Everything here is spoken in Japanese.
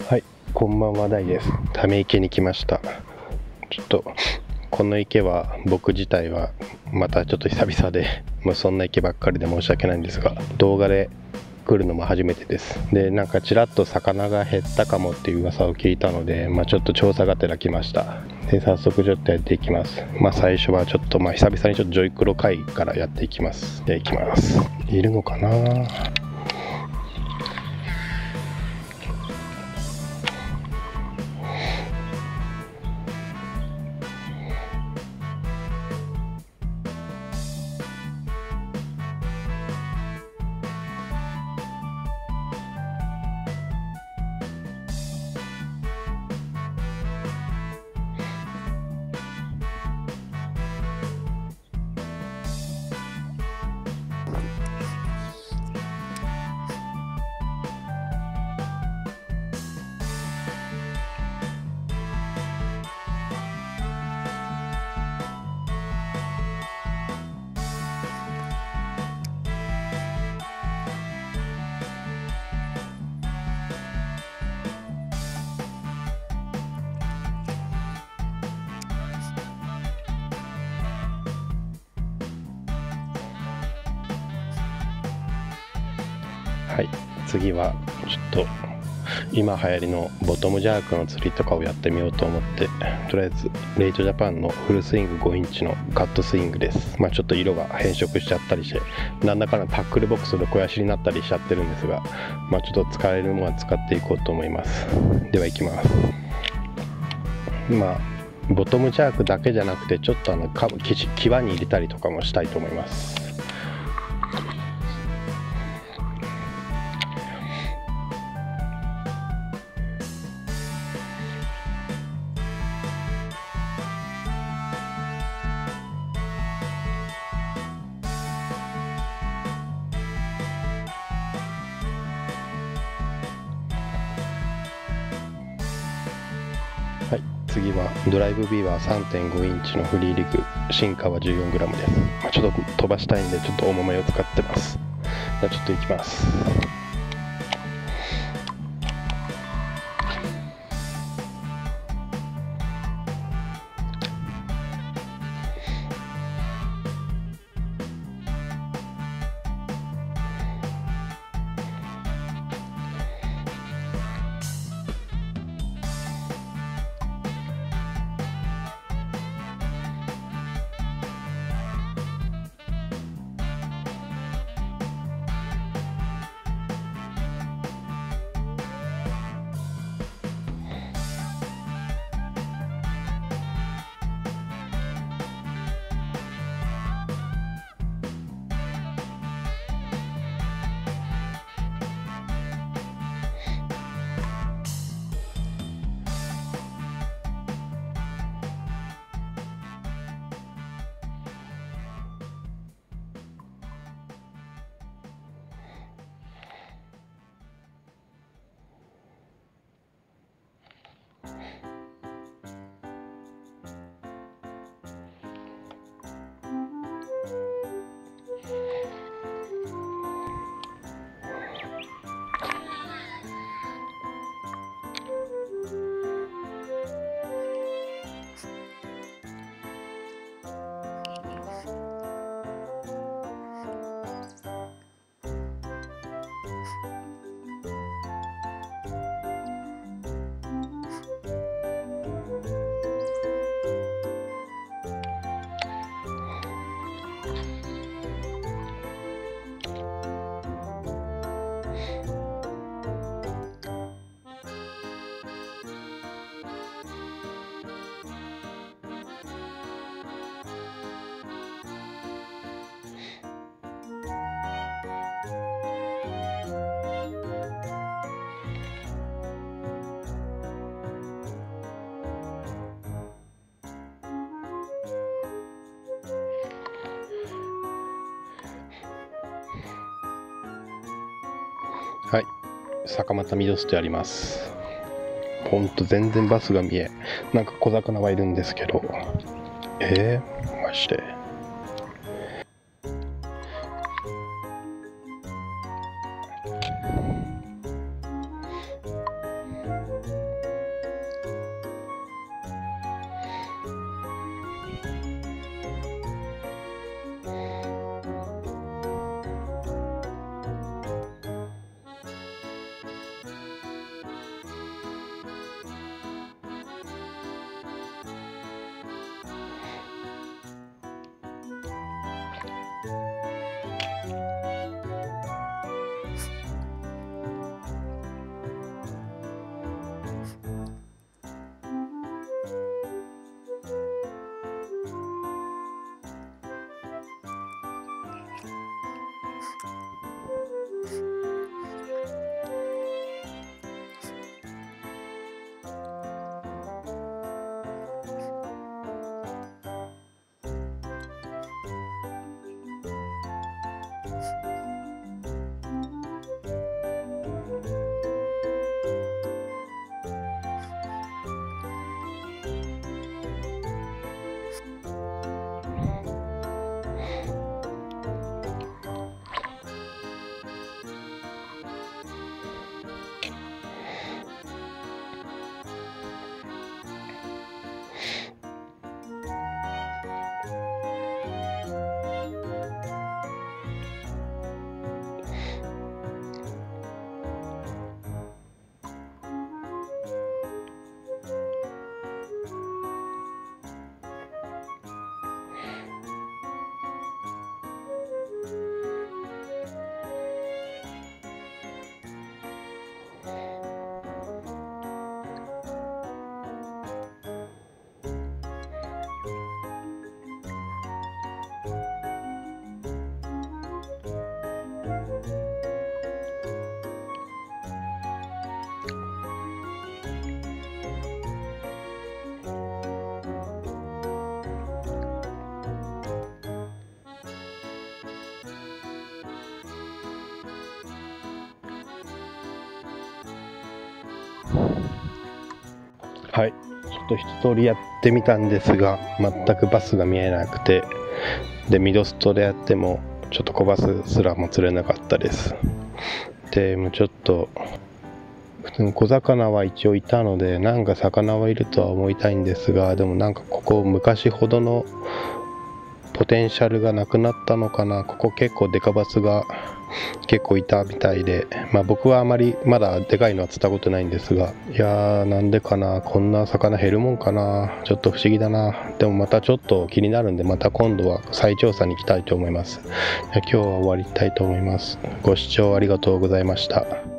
はい、こんばんは、大です。ため池に来ました。ちょっとこの池は僕自体はまたちょっと久々で、そんな池ばっかりで申し訳ないんですが、動画で来るのも初めてです。で、なんかちらっと魚が減ったかもっていう噂を聞いたので、ちょっと調査がてら来ました。で、早速ちょっとやっていきます。最初はちょっと久々にちょっとジョイクロ回からやっていきます。で、いきます。いるのかな。はい、次はちょっと今流行りのボトムジャークの釣りとかをやってみようと思って、とりあえずレイトジャパンのフルスイング5インチのカットスイングです。ちょっと色が変色しちゃったりして、なんだかんだタックルボックスの肥やしになったりしちゃってるんですが、ちょっと使えるものは使っていこうと思います。では行きます。ボトムジャークだけじゃなくて、ちょっと際に入れたりとかもしたいと思います。はい、次はドライブビーバー 3.5 インチのフリーリグ進化は 14g です。ちょっと飛ばしたいんでちょっと重めを使ってます。じゃあちょっといきます。はい、坂又ミドストやります。ほんと全然バスが見え、なんか小魚はいるんですけど、マジで。 はい、ちょっと一通りやってみたんですが、全くバスが見えなくて、でミドストでやってもちょっと小バスすらも釣れなかったです。でもうちょっと普通の小魚は一応いたので、なんか魚はいるとは思いたいんですが、でもなんかここ昔ほどのポテンシャルがなくなったのかな。ここ結構デカバスが結構いたみたいで、僕はあまりまだでかいのは釣ったことないんですが、いやーなんでかな、こんな魚減るもんかな、ちょっと不思議だな。でもまたちょっと気になるんで、また今度は再調査に行きたいと思います。今日は終わりたいと思います。ご視聴ありがとうございました。